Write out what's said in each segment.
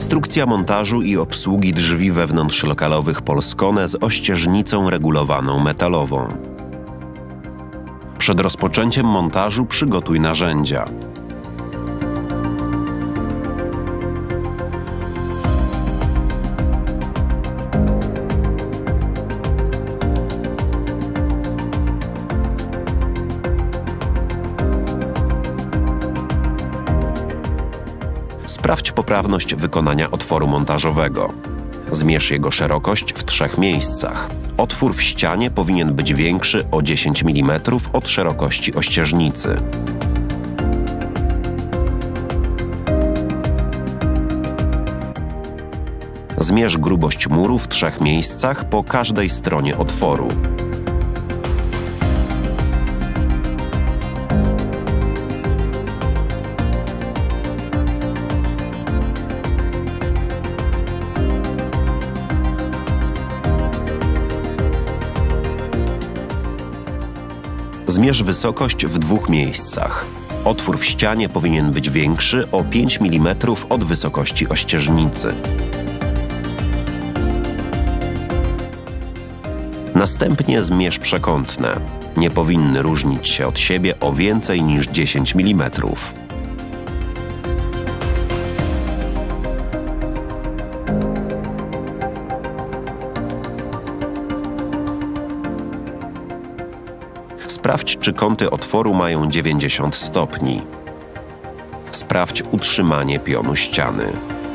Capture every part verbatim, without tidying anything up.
Instrukcja montażu i obsługi drzwi wewnątrzlokalowych Polskone z ościeżnicą regulowaną metalową. Przed rozpoczęciem montażu przygotuj narzędzia. Sprawdź poprawność wykonania otworu montażowego. Zmierz jego szerokość w trzech miejscach. Otwór w ścianie powinien być większy o dziesięć milimetrów od szerokości ościeżnicy. Zmierz grubość muru w trzech miejscach po każdej stronie otworu. Zmierz wysokość w dwóch miejscach. Otwór w ścianie powinien być większy o pięć milimetrów od wysokości ościeżnicy. Następnie zmierz przekątne. Nie powinny różnić się od siebie o więcej niż dziesięć milimetrów. Sprawdź, czy kąty otworu mają dziewięćdziesiąt stopni. Sprawdź utrzymanie pionu ściany.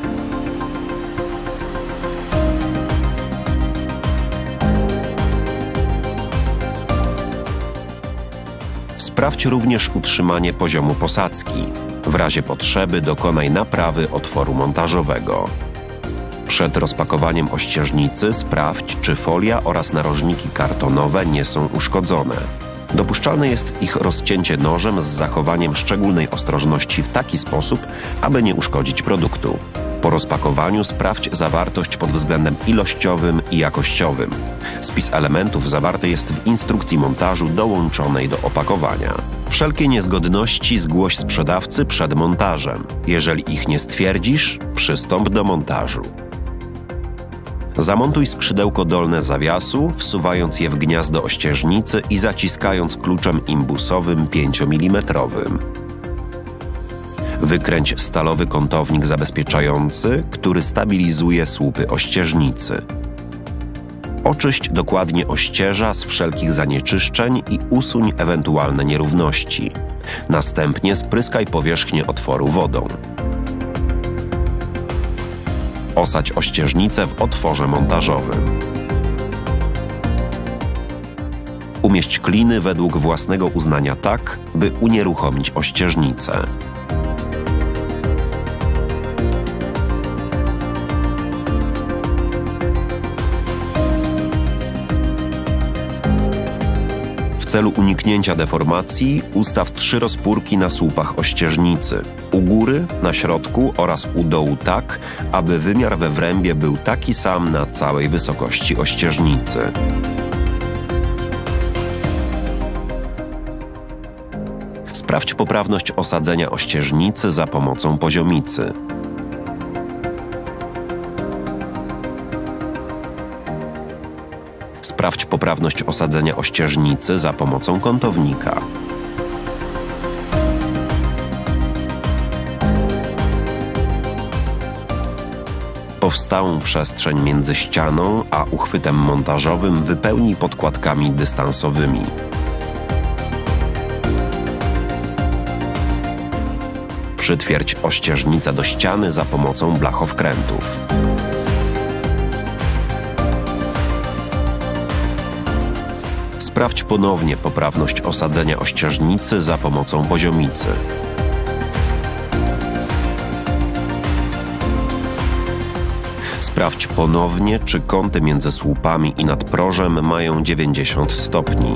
Sprawdź również utrzymanie poziomu posadzki. W razie potrzeby dokonaj naprawy otworu montażowego. Przed rozpakowaniem ościeżnicy sprawdź, czy folia oraz narożniki kartonowe nie są uszkodzone. Dopuszczalne jest ich rozcięcie nożem z zachowaniem szczególnej ostrożności w taki sposób, aby nie uszkodzić produktu. Po rozpakowaniu sprawdź zawartość pod względem ilościowym i jakościowym. Spis elementów zawarty jest w instrukcji montażu dołączonej do opakowania. Wszelkie niezgodności zgłoś sprzedawcy przed montażem. Jeżeli ich nie stwierdzisz, przystąp do montażu. Zamontuj skrzydełko dolne zawiasu, wsuwając je w gniazdo ościeżnicy i zaciskając kluczem imbusowym pięciomilimetrowym. Wykręć stalowy kątownik zabezpieczający, który stabilizuje słupy ościeżnicy. Oczyść dokładnie ościeża z wszelkich zanieczyszczeń i usuń ewentualne nierówności. Następnie spryskaj powierzchnię otworu wodą. Osadź ościeżnicę w otworze montażowym. Umieść kliny według własnego uznania tak, by unieruchomić ościeżnicę. W celu uniknięcia deformacji ustaw trzy rozpórki na słupach ościeżnicy. U góry, na środku oraz u dołu tak, aby wymiar we wrębie był taki sam na całej wysokości ościeżnicy. Sprawdź poprawność osadzenia ościeżnicy za pomocą poziomicy. Sprawdź poprawność osadzenia ościeżnicy za pomocą kątownika. Powstałą przestrzeń między ścianą a uchwytem montażowym wypełnij podkładkami dystansowymi. Przytwierdź ościeżnicę do ściany za pomocą blachowkrętów. Sprawdź ponownie poprawność osadzenia ościeżnicy za pomocą poziomicy. Sprawdź ponownie, czy kąty między słupami i nadprożem mają dziewięćdziesiąt stopni.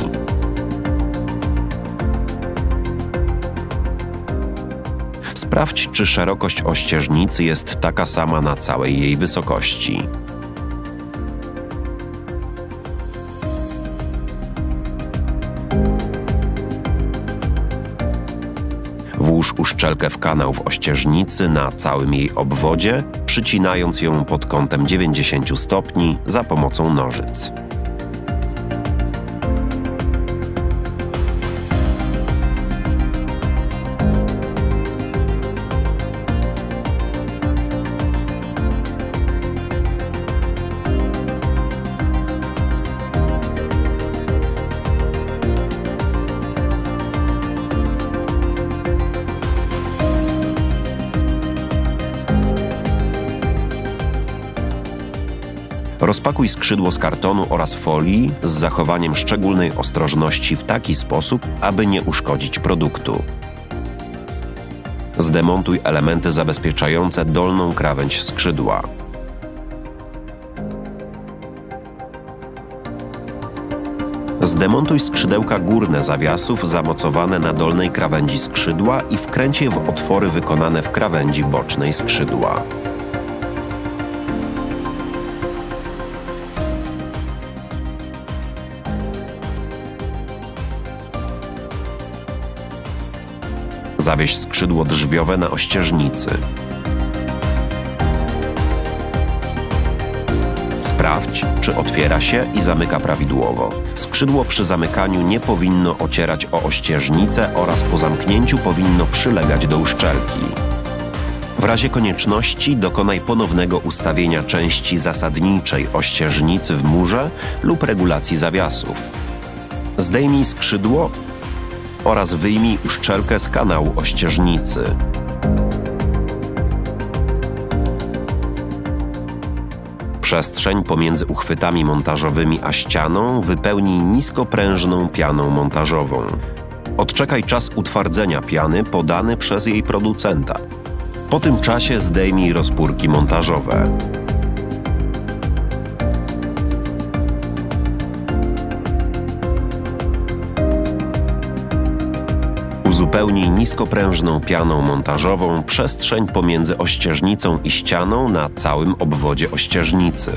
Sprawdź, czy szerokość ościeżnicy jest taka sama na całej jej wysokości. Włóż uszczelkę w kanał w ościeżnicy na całym jej obwodzie, przycinając ją pod kątem dziewięćdziesiąt stopni za pomocą nożyc. Rozpakuj skrzydło z kartonu oraz folii z zachowaniem szczególnej ostrożności w taki sposób, aby nie uszkodzić produktu. Zdemontuj elementy zabezpieczające dolną krawędź skrzydła. Zdemontuj skrzydełka górne zawiasów zamocowane na dolnej krawędzi skrzydła i wkręć je w otwory wykonane w krawędzi bocznej skrzydła. Zawieś skrzydło drzwiowe na ościeżnicy. Sprawdź, czy otwiera się i zamyka prawidłowo. Skrzydło przy zamykaniu nie powinno ocierać o ościeżnicę oraz po zamknięciu powinno przylegać do uszczelki. W razie konieczności dokonaj ponownego ustawienia części zasadniczej ościeżnicy w murze lub regulacji zawiasów. Zdejmij skrzydło oraz wyjmij uszczelkę z kanału ościeżnicy. Przestrzeń pomiędzy uchwytami montażowymi a ścianą wypełnij niskoprężną pianą montażową. Odczekaj czas utwardzenia piany podany przez jej producenta. Po tym czasie zdejmij rozpórki montażowe. Uzupełnij niskoprężną pianą montażową przestrzeń pomiędzy ościeżnicą i ścianą na całym obwodzie ościeżnicy.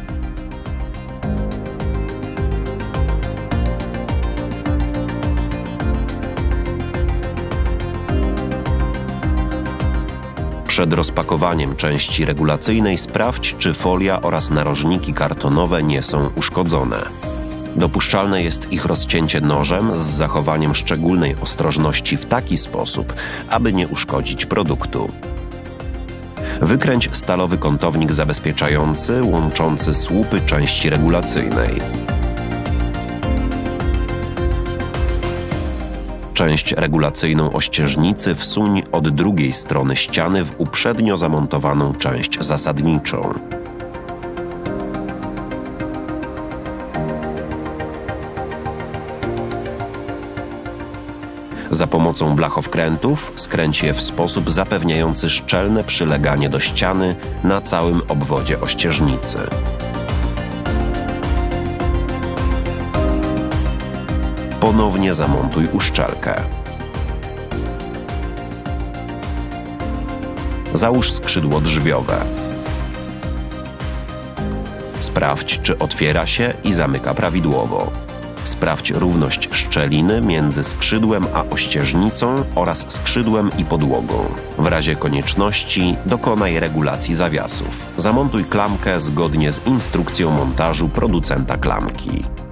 Przed rozpakowaniem części regulacyjnej sprawdź, czy folia oraz narożniki kartonowe nie są uszkodzone. Dopuszczalne jest ich rozcięcie nożem z zachowaniem szczególnej ostrożności w taki sposób, aby nie uszkodzić produktu. Wykręć stalowy kątownik zabezpieczający łączący słupy części regulacyjnej. Część regulacyjną ościeżnicy wsuń od drugiej strony ściany w uprzednio zamontowaną część zasadniczą. Za pomocą blachowkrętów skręć je w sposób zapewniający szczelne przyleganie do ściany na całym obwodzie ościeżnicy. Ponownie zamontuj uszczelkę. Załóż skrzydło drzwiowe. Sprawdź, czy otwiera się i zamyka prawidłowo. Sprawdź równość szczeliny między skrzydłem a ościeżnicą oraz skrzydłem i podłogą. W razie konieczności dokonaj regulacji zawiasów. Zamontuj klamkę zgodnie z instrukcją montażu producenta klamki.